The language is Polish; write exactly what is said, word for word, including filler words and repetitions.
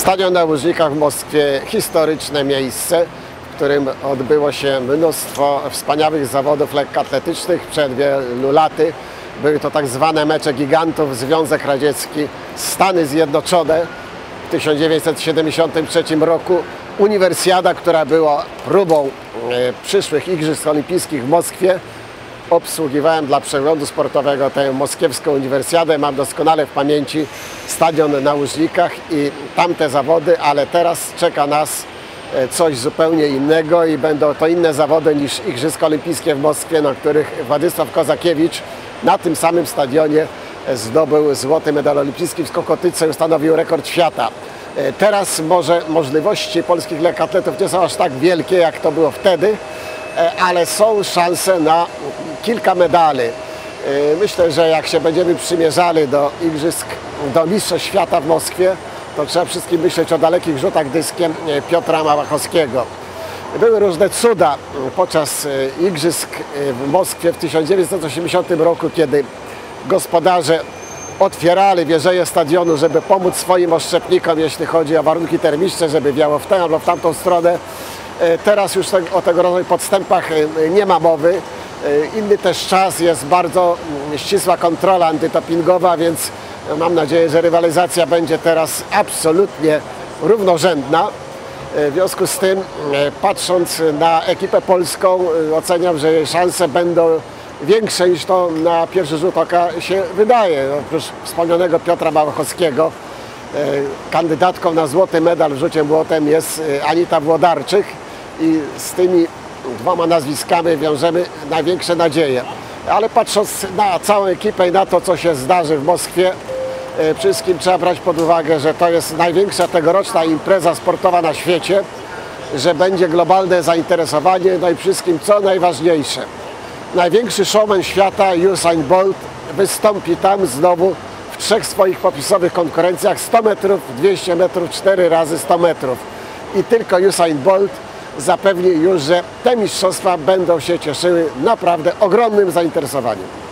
Stadion na Łużnikach w Moskwie, historyczne miejsce, w którym odbyło się mnóstwo wspaniałych zawodów lekkoatletycznych przed wielu laty. Były to tak zwane mecze gigantów, Związek Radziecki, Stany Zjednoczone. W tysiąc dziewięćset siedemdziesiątym trzecim roku Uniwersjada, która była próbą przyszłych Igrzysk Olimpijskich w Moskwie. Obsługiwałem dla przeglądu sportowego tę moskiewską Uniwersjadę. Mam doskonale w pamięci stadion na Łużnikach i tamte zawody, ale teraz czeka nas coś zupełnie innego i będą to inne zawody niż Igrzyska Olimpijskie w Moskwie, na których Władysław Kozakiewicz na tym samym stadionie zdobył złoty medal olimpijski w skokotyce i ustanowił rekord świata. Teraz może możliwości polskich lekkoatletów nie są aż tak wielkie, jak to było wtedy, ale są szanse na kilka medali. Myślę, że jak się będziemy przymierzali do Igrzysk, do Mistrzostw Świata w Moskwie, to trzeba wszystkim myśleć o dalekich rzutach dyskiem Piotra Małachowskiego. Były różne cuda podczas Igrzysk w Moskwie w tysiąc dziewięćset osiemdziesiątym roku, kiedy gospodarze otwierali wieżeje stadionu, żeby pomóc swoim oszczepnikom, jeśli chodzi o warunki termiczne, żeby wiało w tę albo w tamtą stronę. Teraz już o tego rodzaju podstępach nie ma mowy. Inny też czas, jest bardzo ścisła kontrola antydopingowa, więc mam nadzieję, że rywalizacja będzie teraz absolutnie równorzędna. W związku z tym, patrząc na ekipę polską, oceniam, że jej szanse będą większe niż to na pierwszy rzut oka się wydaje. Oprócz wspomnianego Piotra Małachowskiego, kandydatką na złoty medal w rzucie młotem jest Anita Włodarczyk i z tymi dwoma nazwiskami wiążemy największe nadzieje. Ale patrząc na całą ekipę i na to, co się zdarzy w Moskwie, przede wszystkim trzeba brać pod uwagę, że to jest największa tegoroczna impreza sportowa na świecie, że będzie globalne zainteresowanie, no i przede wszystkim, co najważniejsze, największy showman świata, Usain Bolt, wystąpi tam znowu w trzech swoich popisowych konkurencjach: sto metrów, dwieście metrów, cztery razy sto metrów. I tylko Usain Bolt zapewni już, że te mistrzostwa będą się cieszyły naprawdę ogromnym zainteresowaniem.